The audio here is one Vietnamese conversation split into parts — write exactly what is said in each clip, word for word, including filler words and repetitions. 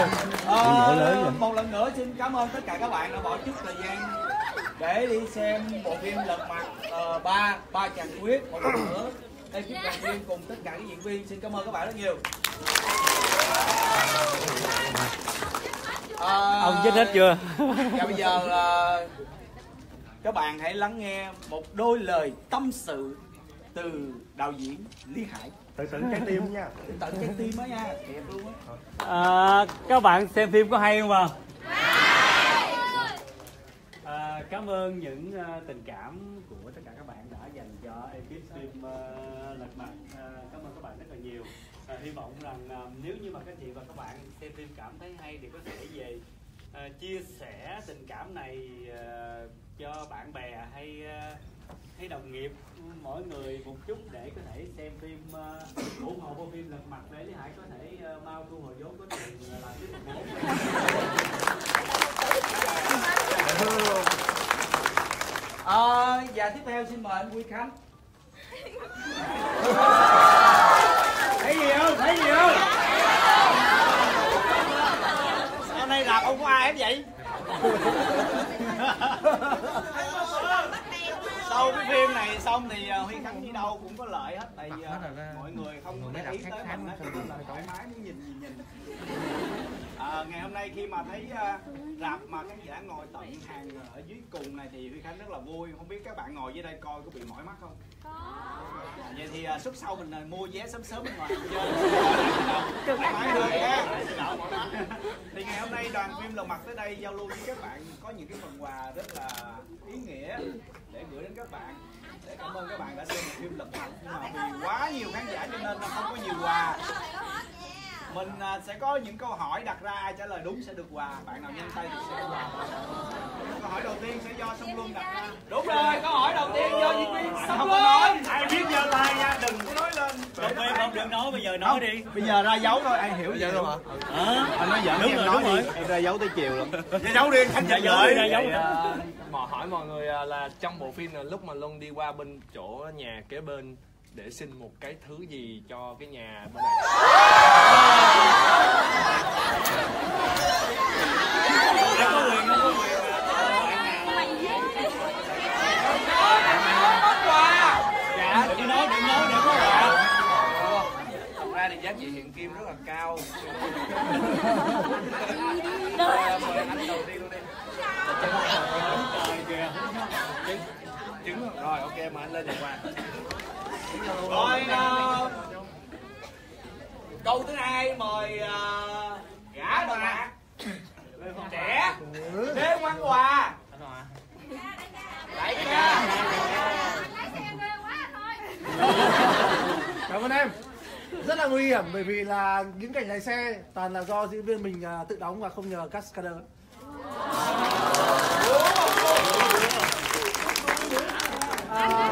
ờ, một lần nữa xin cảm ơn tất cả các bạn đã bỏ chút thời gian để đi xem bộ phim Lật Mặt uh, ba ba chàng quyết. Một lần nữa ekip đoàn viên cùng tất cả các diễn viên xin cảm ơn các bạn rất nhiều. À, ông chết hết chưa? Và bây giờ uh, các bạn hãy lắng nghe một đôi lời tâm sự từ đạo diễn Lý Hải. Tự tự trái tim nha. Tự tự trái tim đó nha, đẹp luôn á. À, các bạn xem phim có hay không ạ? À, cảm ơn những uh, tình cảm của tất cả các bạn đã dành cho ekip phim uh, Lật Mặt. Uh, cảm ơn các bạn rất là nhiều. Uh, hy vọng rằng uh, nếu như mà các chị và các bạn xem phim cảm thấy hay thì có thể về uh, chia sẻ tình cảm này uh, cho bạn bè hay uh, hay đồng nghiệp, mỗi người một chút để có thể xem phim uh, ủng hộ bộ phim Lật Mặt để Lý Hải có thể uh, mau thu hồi vốn có tiền uh, làm tiếp một À, và tiếp theo xin mời anh Huy Khánh. Thấy gì không? Thấy gì không? Hôm nay rạp không có ai hết vậy? Sau cái phim này xong thì Huy Khánh đi đâu cũng có lợi hết, tại vì mọi người không có để ý tới mình hết, nên là thoải mái muốn nhìn gì nhìn. À, ngày hôm nay khi mà thấy uh, rạp mà khán giả ngồi tận hàng ở dưới cùng này thì Huy Khánh rất là vui. Không biết các bạn ngồi dưới đây coi có bị mỏi mắt không? Có. Vậy thì uh, suốt sau mình uh, mua vé sớm sớm bên ngoài chơi. Thoải mái hơn nha. Thì ngày hôm nay đoàn phim Lật Mặt tới đây giao lưu với các bạn có những cái phần quà rất là ý nghĩa để gửi đến các bạn, để cảm ơn các bạn đã xem một phim Lật Mặt, nhưng mà vì quá nhiều khán giả cho nên không có nhiều quà. Mình sẽ có những câu hỏi đặt ra, ai trả lời đúng sẽ được quà, bạn nào nhanh tay thì sẽ được quà. Câu hỏi đầu tiên sẽ do Song Luân đặt ra. Đúng rồi, câu hỏi đầu tiên do diễn viên Song Luân. Ai biết giơ tay nha, đừng có nói lên. Đừng quên không được nói, bây giờ nói đi. Bây giờ ra dấu thôi, ai hiểu vậy luôn hả? Hả? Anh nói giỡn, em nói đi, em ra dấu tới chiều luôn. Ra dấu đi, khán giả giỡn ra dấu. Mà hỏi mọi người là trong bộ phim là lúc mà Luân đi qua bên chỗ nhà kế bên để xin một cái thứ gì cho cái nhà bên này. Em có quyền không? Có quyền dạ, đừng nói, đừng nói, đừng có quà. Thật ra thì giá trị hiện kim rất là cao. Mời anh đầu tiên luôn đi. Trời kìa. Trứng. Trứng rồi, ok mà anh lên nhận quà. Rồi uh, câu thứ hai mời uh, gã Đà Lạt trẻ Lê Quang Hòa. Đại ca. Cảm ơn em. Rất là nguy hiểm bởi vì là những cảnh lái xe toàn là do diễn viên mình tự đóng và không nhờ cascader. À,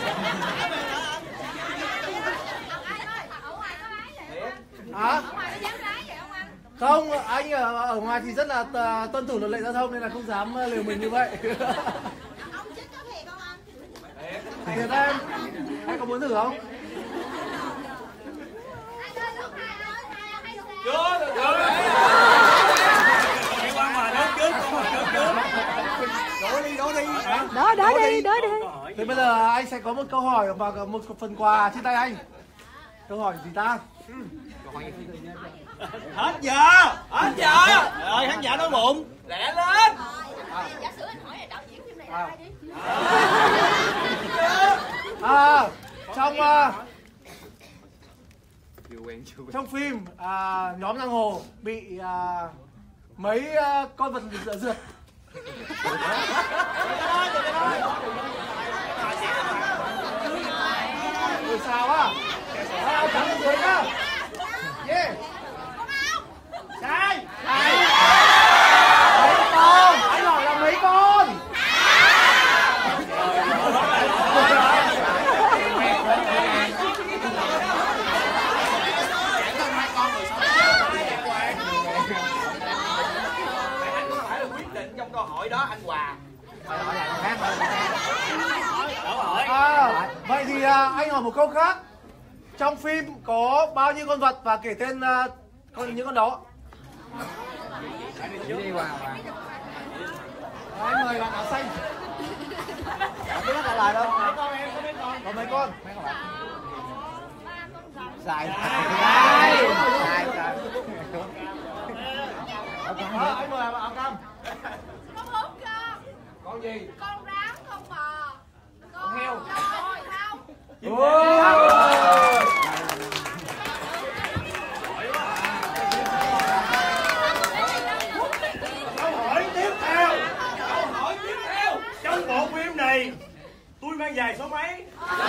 à? Không, anh ở, ở ngoài thì rất là uh, tuân thủ luật lệ giao thông nên là không dám uh, liều mình như vậy. Ông chết có thiệt không anh? Thiệt em, anh có muốn thử không? Chưa được chưa. Đi qua mà đốt trước, con mà đốt trước. Đổ đi, đổ đi. Đó, đó đi, đó đi. Thế bây giờ anh sẽ có một câu hỏi và một phần quà trên tay anh. Câu hỏi gì ta? Hết giờ, hết giờ. Rồi khán giả nói bụng, lẹ lên. Giả sử anh hỏi là đạo diễn phim này là À, ai đi? à trong uh, Chưa quen, chưa quen. trong phim à, nhóm giang hồ bị à, mấy à, con vật rượt rượt. Ủa sao á? À, cắn lên dưới nhá. Yeah. Sai. Sai. Mấy con? Anh hỏi là mấy con? Trong câu hỏi đó anh Hòa. À, vậy thì à, anh hỏi một câu khác. Trong phim có bao nhiêu con vật và kể tên à, con những con đó? Đi qua qua. Rồi, mời bạn áo xanh. Bạn biết bắt lại đâu? Mấy con em có mấy con? Có mấy con? Mấy con bạn? Dài. Dài. Dài. Dài. Ờ, anh mời bạn áo cam. Có bốn con. Con gì? Con rắn, con bò, con heo. Rồi, không. Câu hỏi tiếp theo. Câu hỏi tiếp theo. Trong bộ phim này tôi mang giày số mấy?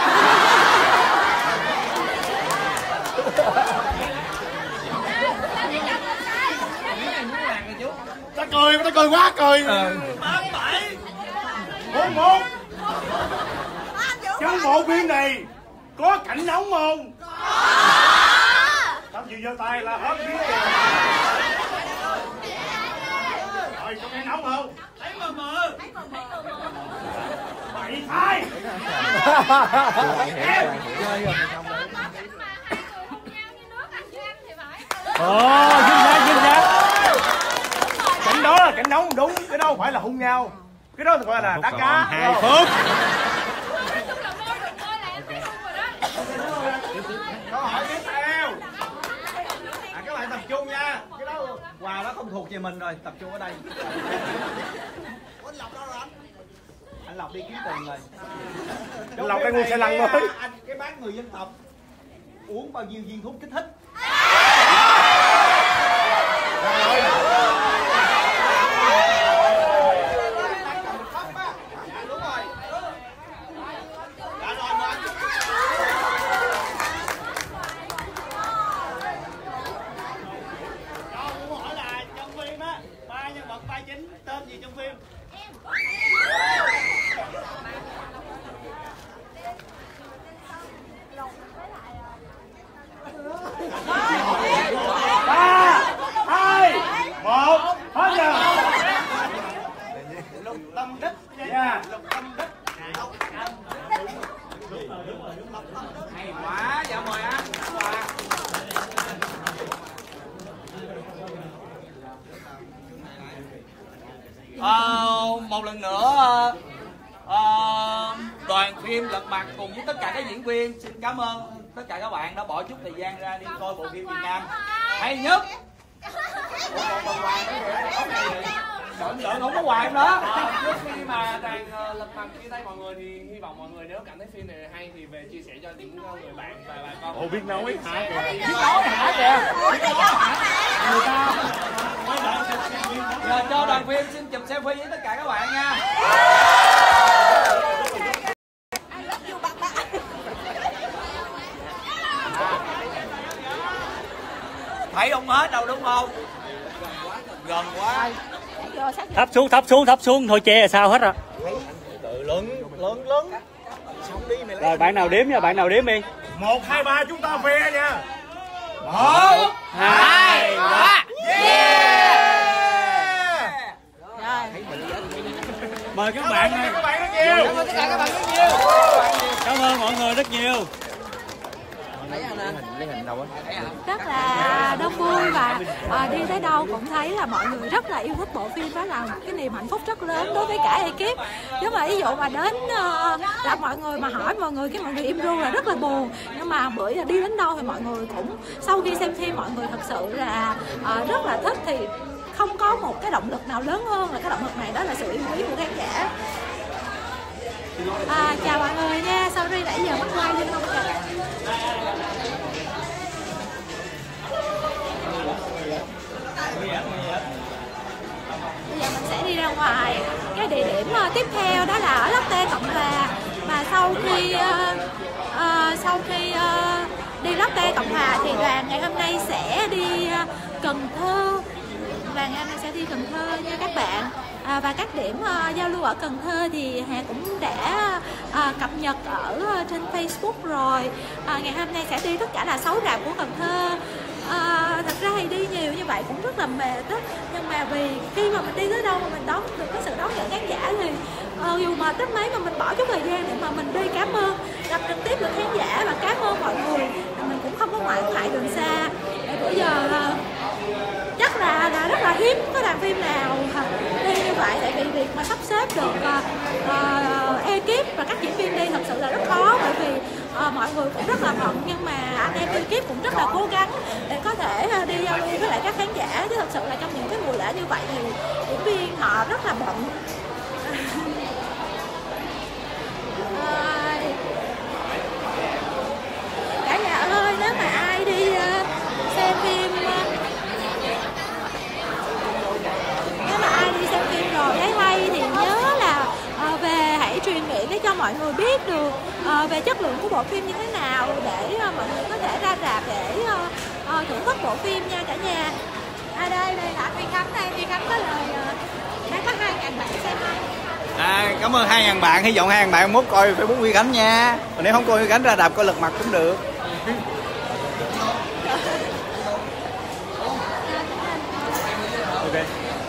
Ta cười, ta cười quá cười. Tám bảy. Bốn một. Trong bộ phim này có cảnh nóng không? Tao chịu giơ tay là hết biết rồi. Rồi, có cảnh nóng không? Thấy mờ mờ. Bậy thay. Em. Ồ, chính xác, chính xác. Cảnh đó là cảnh nóng đúng, cái đó không phải là hung nhau. Cái đó gọi là đá cá. Hai phút. Câu hỏi tiếp theo. À, các bạn tập trung nha. Cái đó quà đó không thuộc về mình rồi, tập trung ở đây. Anh Lộc đâu rồi anh? Anh Lộc đi kiếm tiền rồi. Anh Lộc đang mua xe lăn mới. Anh cái bán người dân tộc uống bao nhiêu viên thuốc kích thích? Rồi. Tên gì trong phim? Ba, hai, một, hết giờ. Lục Tâm Đích nha. Lục Tâm Đích. Hay quá, dạ mời anh. À, một lần nữa à, đoàn phim Lật Mặt cùng với tất cả các diễn viên xin cảm ơn tất cả các bạn đã bỏ chút thời gian ra đi coi bộ phim Việt Nam hay nhất. Giỡn giỡn không có hoài đó. Trước khi mà đoàn Lật Mặt chia tay mọi người thì hy vọng mọi người nếu cảm thấy phim này hay thì về chia sẻ cho những người bạn và bà con. Ồ, biết nói hả? Biết nói hả kìa? Biết nói hả? Người ta giờ cho đoàn phim xin chụp selfie với tất cả các bạn nha. Thấy không hết đâu đúng không? Gần quá. Thấp xuống, thấp xuống, thấp xuống thôi che là sao hết rồi. Tự lớn, lớn, lớn. Xong đi mày lấy. Rồi bạn nào đếm nha, bạn nào đếm đi. Một, hai, ba chúng ta ve nha. Một, hai, ba. Yeah. Mời các bạn này. Các bạn rất nhiều. Cảm ơn tất cả các bạn rất nhiều. Cảm ơn mọi người rất nhiều. Rất là đông vui và à, đi tới đâu cũng thấy là mọi người rất là yêu thích bộ phim, đó là một cái niềm hạnh phúc rất lớn đối với cả ekip. Chứ mà ví dụ mà đến uh, gặp mọi người mà hỏi mọi người cái mọi người im ru là rất là buồn, nhưng mà bữa giờ đi đến đâu thì mọi người cũng sau khi xem phim mọi người thật sự là uh, rất là thích, thì không có một cái động lực nào lớn hơn là cái động lực này, đó là sự yêu quý của khán giả. À, chào mọi người nha, sorry nãy giờ mất like nhưng không chào. Bây giờ mình sẽ đi ra ngoài. Cái địa điểm uh, tiếp theo đó là ở Lotte Cộng Hòa. Và sau khi uh, uh, sau khi uh, đi Lotte Cộng Hòa thì đoàn ngày hôm nay sẽ đi uh, Cần Thơ. Đoàn ngày hôm nay sẽ đi Cần Thơ nha các bạn. À, và các điểm uh, giao lưu ở Cần Thơ thì Hà cũng đã uh, cập nhật ở uh, trên Facebook rồi. À, ngày hôm nay sẽ đi tất cả là sáu rạp của Cần Thơ. À, thật ra thì đi nhiều như vậy cũng rất là mệt đó, nhưng mà vì khi mà mình đi tới đâu mà mình đón được cái sự đón nhận khán giả thì uh, dù mệt đến mấy mà mình bỏ chút thời gian để mà mình đi cảm ơn, gặp trực tiếp được khán giả và cảm ơn mọi người, mình cũng không có ngoại thoại đường xa. Để bây giờ uh, chắc là, là đoàn phim nào đi như vậy, tại vì việc mà sắp xếp được uh, uh, ekip và các diễn viên đi thật sự là rất khó, bởi vì uh, mọi người cũng rất là bận, nhưng mà anh em ekip cũng rất là cố gắng để có thể uh, đi giao lưu với lại các khán giả, chứ thật sự là trong những cái mùa lễ như vậy thì diễn viên họ rất là bận. Cả nhà ơi, nếu mà ai đi uh, xem phim uh, nếu mà ai đi xem phim rồi thấy hay thì nhớ là uh, về hãy truyền miệng để cho mọi người biết được uh, về chất lượng của bộ phim như thế nào, để uh, mọi người có thể ra rạp để uh, uh, thưởng thức bộ phim nha cả nhà. À đây, đây là Duy Khánh đây, Duy Khánh có lời uh, đang có hai ngàn bạn xem không? À, cảm ơn hai ngàn bạn, hy vọng hai ngàn bạn mốt coi Facebook Duy Khánh nha. Còn nếu không coi Duy Khánh ra đạp coi Lật Mặt cũng được. Ok.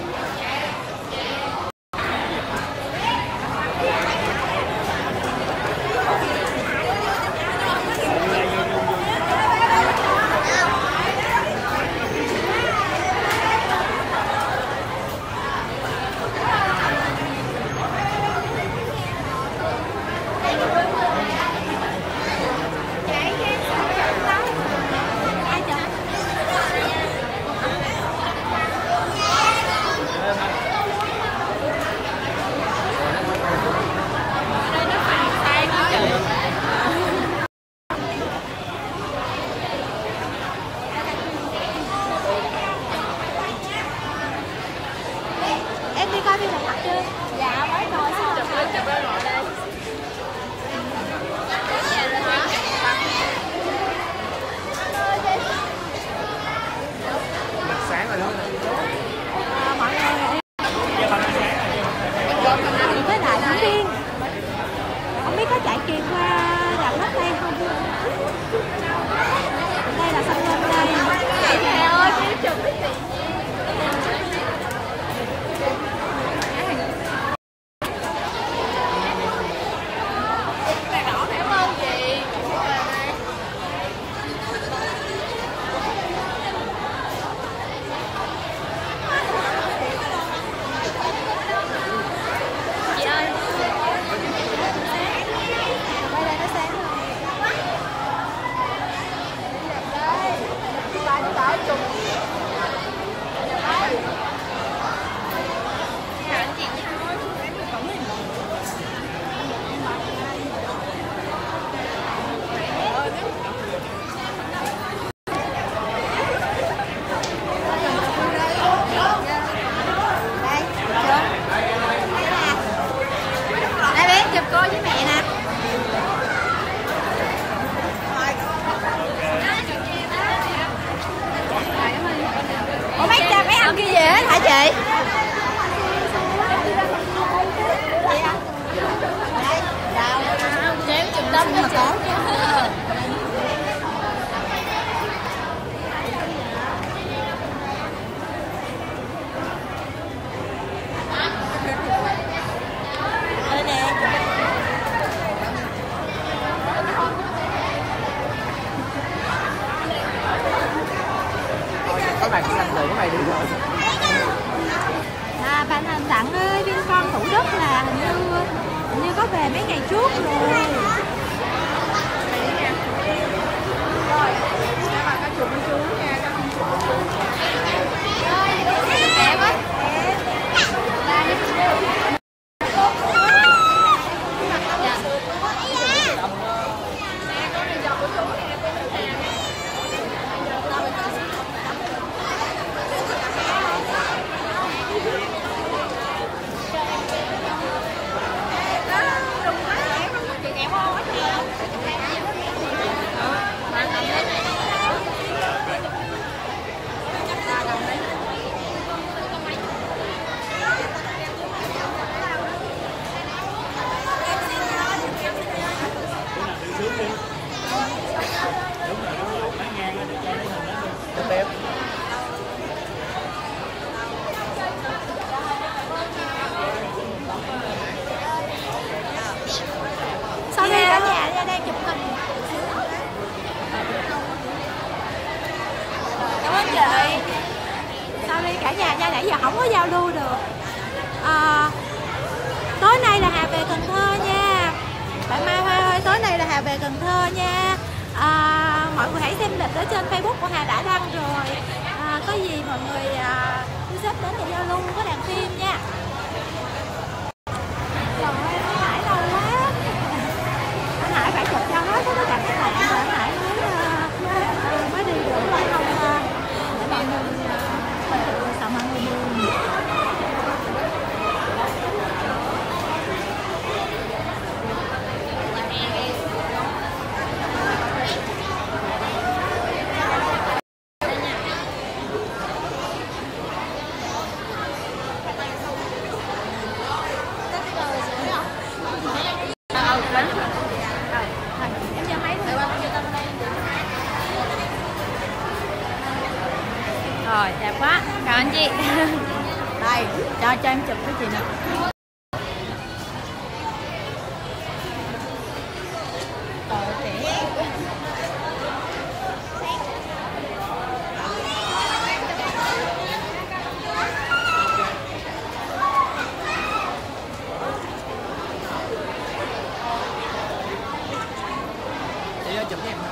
Em đi coi phim Lật Mặt chưa? Dạ mới coi xong. Chụp lên chụp lên ngồi đây. Sáng rồi đó. À, mọi người với lại diễn viên không biết có chạy kịp qua rạp hết đây không? Đây là sân lên đây. Mẹ ơi, chụp cái gì? Hả chị? Chém chụp tâm mà có. Đây nè. Các bạn cũng làm được cái này đi rồi. À, bạn Thành Đặng ơi, Vincom Thủ Đức là hình như hình như có về mấy ngày trước rồi. Rồi, các bạn có chụp với chú nha, các con chụp với chú. Đẹp á. Chị đẹp không? nãy giờ không có giao lưu được. À, tối nay là Hà về Cần Thơ nha. Bạn Mai Hoa ơi, tối nay là Hà về Cần Thơ nha. À, mọi người hãy xem lịch ở trên Facebook của Hà đã đăng rồi. À, có gì mọi người à, cứ xếp đến để giao lưu có đoàn phim nha. Trời ơi, anh Hải lâu quá. Anh Hải phải chụp cho hết tất cả các bạn rồi anh Hải mới, uh, mới đi được phải không? Để mọi người uh, sợ mọi người buồn. Rồi, đẹp quá. Cảm ơn chị. Đây, cho cho em chụp với chị nè. Chị ơi, chụp với em hả?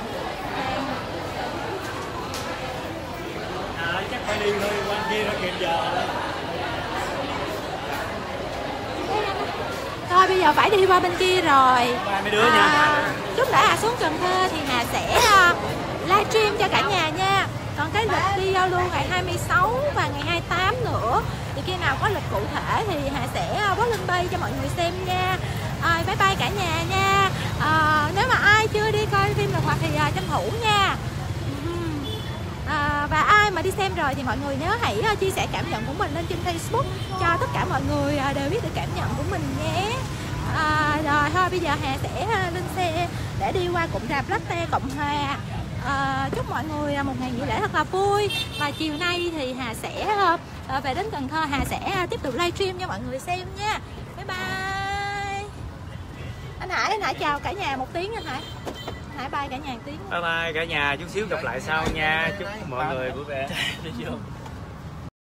À, chắc phải đi thôi, qua kia nó kịp giờ. Thôi bây giờ phải đi qua bên kia rồi. Ba mấy đứa nha. À, lúc đã Hà xuống Cần Thơ thì Hà sẽ uh, livestream cho cả nhà nha. Còn cái lịch đi giao lưu ngày hai mươi sáu và ngày hai mươi tám nữa thì khi nào có lịch cụ thể thì Hà sẽ uh, post lên bay cho mọi người xem nha. À, bye bye cả nhà nha. À, nếu mà ai chưa đi coi phim Lật Mặt thì uh, tranh thủ nha. À, và ai mà đi xem rồi thì mọi người nhớ hãy uh, chia sẻ cảm nhận của mình lên trên Facebook cho tất cả mọi người uh, đều biết được cảm nhận của mình nhé. À, rồi thôi bây giờ Hà sẽ uh, lên xe để đi qua cụm rạp Lotte Cộng Hòa. À, chúc mọi người uh, một ngày nghỉ lễ thật là vui. Và chiều nay thì Hà sẽ uh, uh, về đến Cần Thơ, Hà sẽ uh, tiếp tục livestream cho mọi người xem nha. Bye bye. Anh Hải, anh Hải chào cả nhà một tiếng anh Hải. Hải bye cả nhà một tiếng. Bye bye cả nhà, chút xíu gặp lại sau nha. Chúc mọi người vui vẻ.